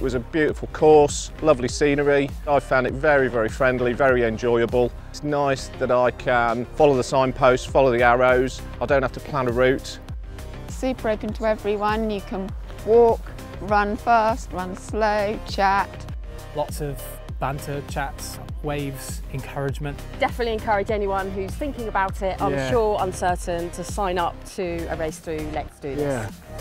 It was a beautiful course, lovely scenery. I found it very, very friendly, very enjoyable. It's nice that I can follow the signposts, follow the arrows. I don't have to plan a route. Super open to everyone. You can walk, run fast, run slow, chat. Lots of banter, chats, waves, encouragement. Definitely encourage anyone who's thinking about it, unsure, uncertain, to sign up to a race through Let's Do This. Yeah.